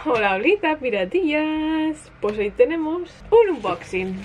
Hola, Olita, piratillas. Pues hoy tenemos un unboxing.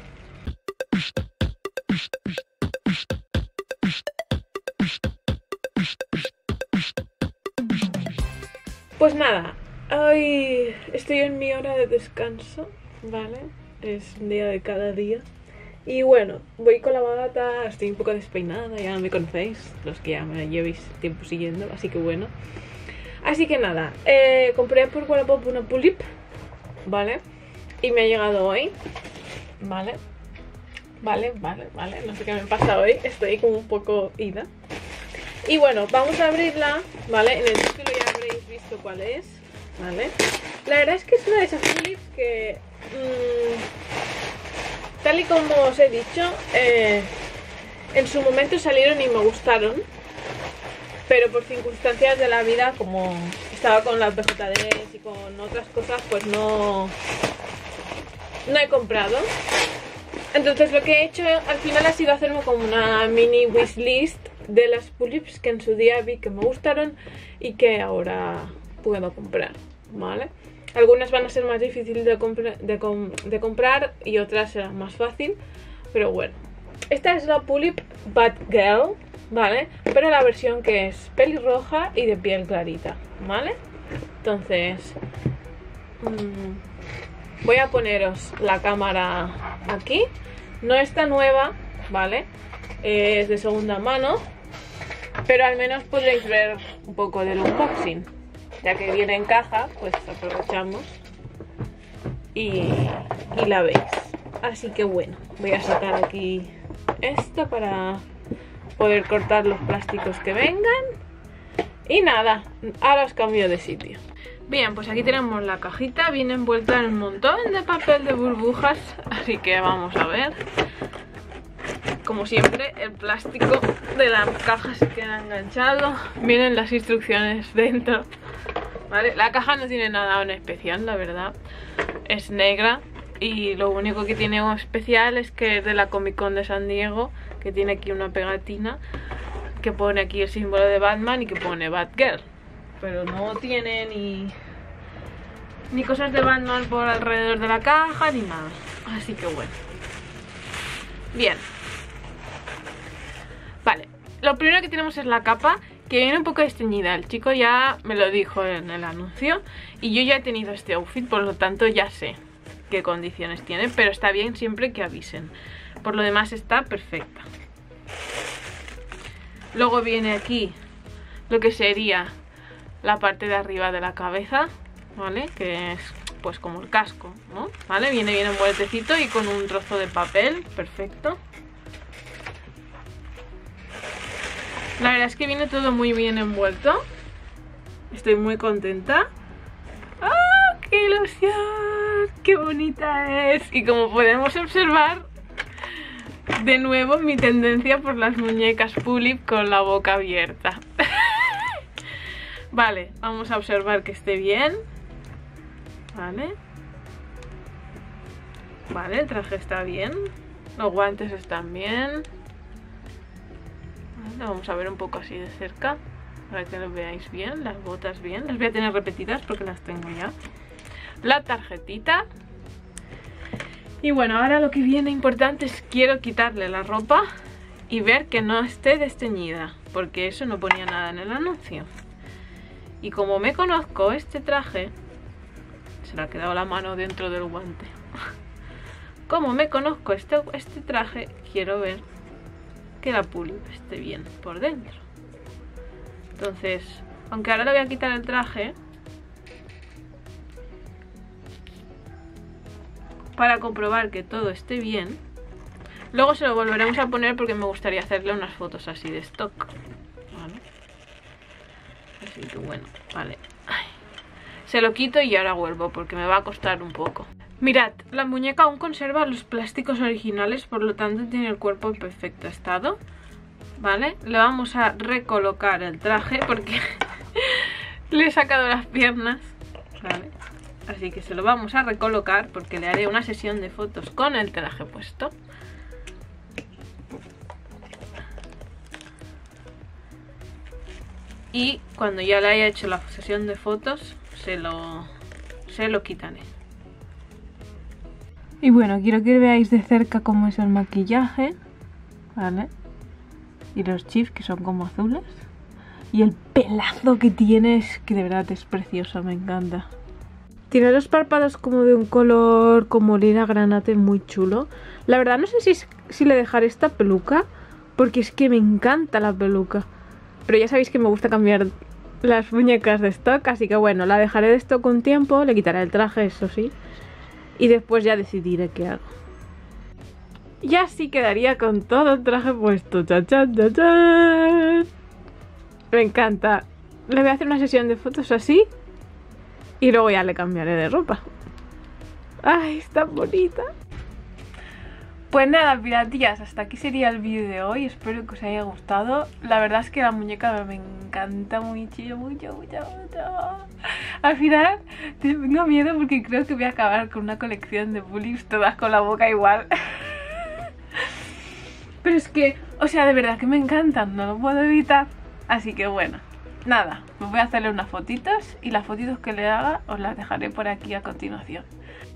Pues nada, hoy estoy en mi hora de descanso, ¿vale? Es un día de cada día. Y bueno, voy con la bata, estoy un poco despeinada, ya me conocéis, los que ya me llevéis tiempo siguiendo, así que bueno. Así que nada, compré por Wallapop una Pulip, ¿vale? Y me ha llegado hoy, ¿vale? Vale, no sé qué me pasa hoy, estoy como un poco ida. Y bueno, vamos a abrirla, ¿vale? En el título ya habréis visto cuál es, ¿vale? La verdad es que es una de esas Pulips que... tal y como os he dicho, en su momento salieron y me gustaron, pero por circunstancias de la vida, como estaba con las VJDs y con otras cosas, pues no he comprado. Entonces lo que he hecho al final ha sido hacerme como una mini wishlist de las Pulips que en su día vi que me gustaron y que ahora puedo comprar, ¿vale? Algunas van a ser más difíciles de comprar y otras serán más fácil, pero bueno. Esta es la Pulip Batgirl, ¿vale? Pero la versión que es pelirroja y de piel clarita, ¿vale? Entonces, voy a poneros la cámara aquí. No está nueva, ¿vale? Es de segunda mano, pero al menos podréis ver un poco del unboxing. Ya que viene en caja, pues aprovechamos y la veis. Así que bueno, voy a sacar aquí esto para poder cortar los plásticos que vengan. Y nada, ahora os cambio de sitio. Bien, pues aquí tenemos la cajita, viene envuelta en un montón de papel de burbujas, así que vamos a ver. Como siempre, el plástico de la caja se queda enganchado, vienen las instrucciones dentro, ¿vale? La caja no tiene nada en especial, la verdad, es negra y lo único que tiene especial es que es de la Comic Con de San Diego, que tiene aquí una pegatina que pone aquí el símbolo de Batman y que pone Batgirl. Pero no tiene ni cosas de Batman por alrededor de la caja ni nada. Así que bueno. Bien. Vale. Lo primero que tenemos es la capa, que viene un poco desteñida. El chico ya me lo dijo en el anuncio. Y yo ya he tenido este outfit, por lo tanto ya sé qué condiciones tiene. Pero está bien siempre que avisen. Por lo demás está perfecta. Luego viene aquí lo que sería la parte de arriba de la cabeza, ¿vale? Que es pues como el casco, ¿no? ¿Vale? Viene bien envueltecito y con un trozo de papel, perfecto. La verdad es que viene todo muy bien envuelto. Estoy muy contenta. ¡Ah! ¡Qué ilusión! ¡Qué bonita es! Y como podemos observar, de nuevo mi tendencia por las muñecas Pulip con la boca abierta. Vale, vamos a observar que esté bien. Vale. Vale, el traje está bien. Los guantes están bien. Vale, vamos a ver un poco así de cerca para que lo veáis bien. Las botas bien. Las voy a tener repetidas porque las tengo ya. La tarjetita. Y bueno, ahora lo que viene importante es quiero quitarle la ropa y ver que no esté desteñida, porque eso no ponía nada en el anuncio. Y como me conozco este traje, se le ha quedado la mano dentro del guante. Como me conozco este traje, quiero ver que la Pulip esté bien por dentro. Entonces, aunque ahora le voy a quitar el traje para comprobar que todo esté bien, luego se lo volveremos a poner porque me gustaría hacerle unas fotos así de stock, ¿vale? Así que bueno, vale. Ay. Se lo quito y ahora vuelvo porque me va a costar un poco. Mirad, la muñeca aún conserva los plásticos originales, por lo tanto tiene el cuerpo en perfecto estado, ¿vale? Le vamos a recolocar el traje porque le he sacado las piernas, ¿vale? Así que se lo vamos a recolocar porque le haré una sesión de fotos con el traje puesto. Y cuando ya le haya hecho la sesión de fotos, se lo se lo quitaré. Y bueno, quiero que veáis de cerca cómo es el maquillaje, ¿vale? Y los chips que son como azules. Y el pelazo que tienes, que de verdad es precioso, me encanta. Tiene los párpados como de un color como lila granate muy chulo. La verdad no sé si le dejaré esta peluca, porque es que me encanta la peluca. Pero ya sabéis que me gusta cambiar las muñecas de stock, así que bueno, la dejaré de stock un tiempo, le quitaré el traje, eso sí. Y después ya decidiré qué hago. Y así quedaría con todo el traje puesto. ¡Chan, chan, chan, chan! Me encanta. Le voy a hacer una sesión de fotos así. Y luego ya le cambiaré de ropa. ¡Ay, está bonita! Pues nada, piratillas, hasta aquí sería el vídeo de hoy. Espero que os haya gustado. La verdad es que la muñeca me encanta mucho. Al final tengo miedo porque creo que voy a acabar con una colección de bullies todas con la boca igual. Pero es que, o sea, de verdad que me encantan, no lo puedo evitar. Así que bueno, nada, pues voy a hacerle unas fotitos y las fotitos que le haga os las dejaré por aquí a continuación.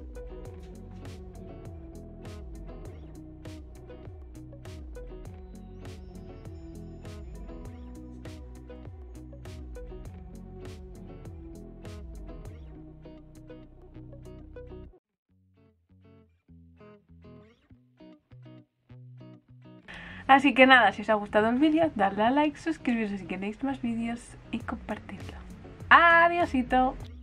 Así que nada, si os ha gustado el vídeo, dadle a like, suscribiros si queréis más vídeos y compartirlo. ¡Adiósito!